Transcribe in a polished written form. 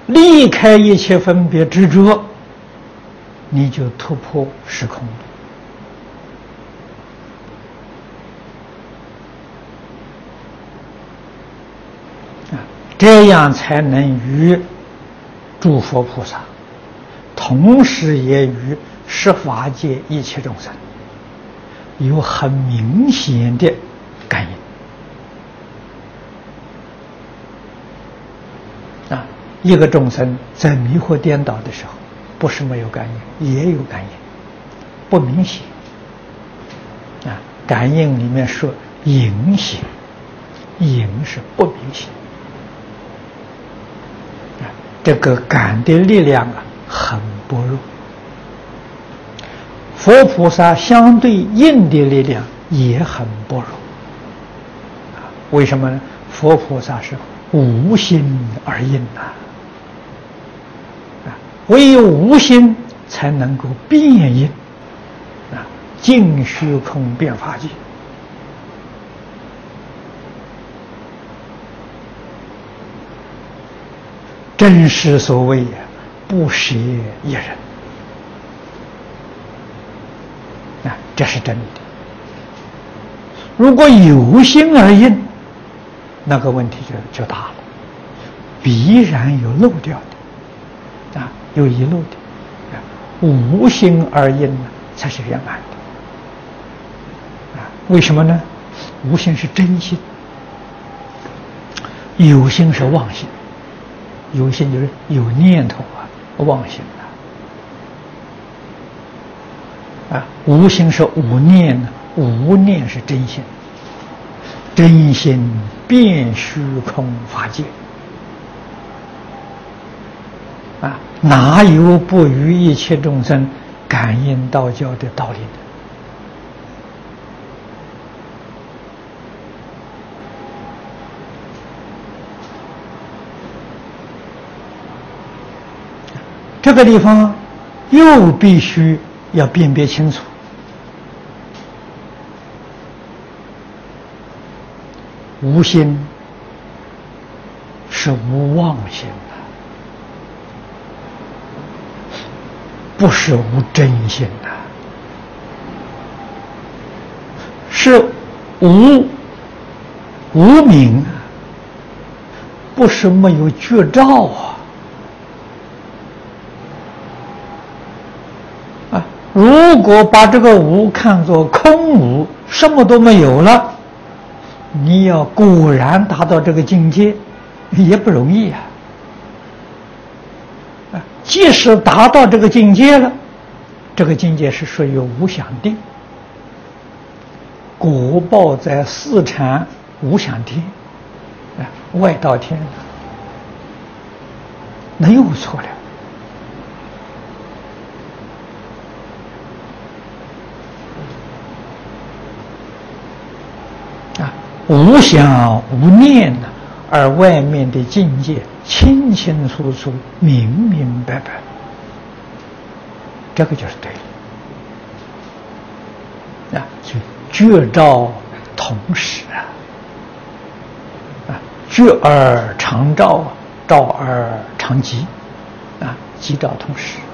离开一切分别执着，你就突破时空了。这样才能与诸佛菩萨，同时也与十法界一切众生有很明显的感应。一个众生在迷惑颠倒的时候，不是没有感应，也有感应，不明显。感应里面说隐显，隐是不明显。这个感的力量很薄弱。佛菩萨相对应的力量也很薄弱。为什么呢？佛菩萨是无心而应唯有无心才能够变应尽虚空变法界。真实所谓不舍一人这是真的。如果有心而应，那个问题就大了，必然有漏掉的有遗漏的无心而应才是圆满的为什么呢？无心是真心，有心是妄心。有心就是有念头妄心无心是无念无念是真心。真心遍虚空法界哪有不与一切众生感应道交的道理呢？这个地方又必须要辨别清楚，无心是无妄心不是无真心是无明不是没有觉照如果把这个无看作空无，什么都没有了，你要果然达到这个境界也不容易即使达到这个境界了，这个境界是属于无想定，果报在四禅无想天外道天那又错了。无想无念而外面的境界清清楚楚明明白白，这个就是对了就觉照同时觉而常照照而常即即照同时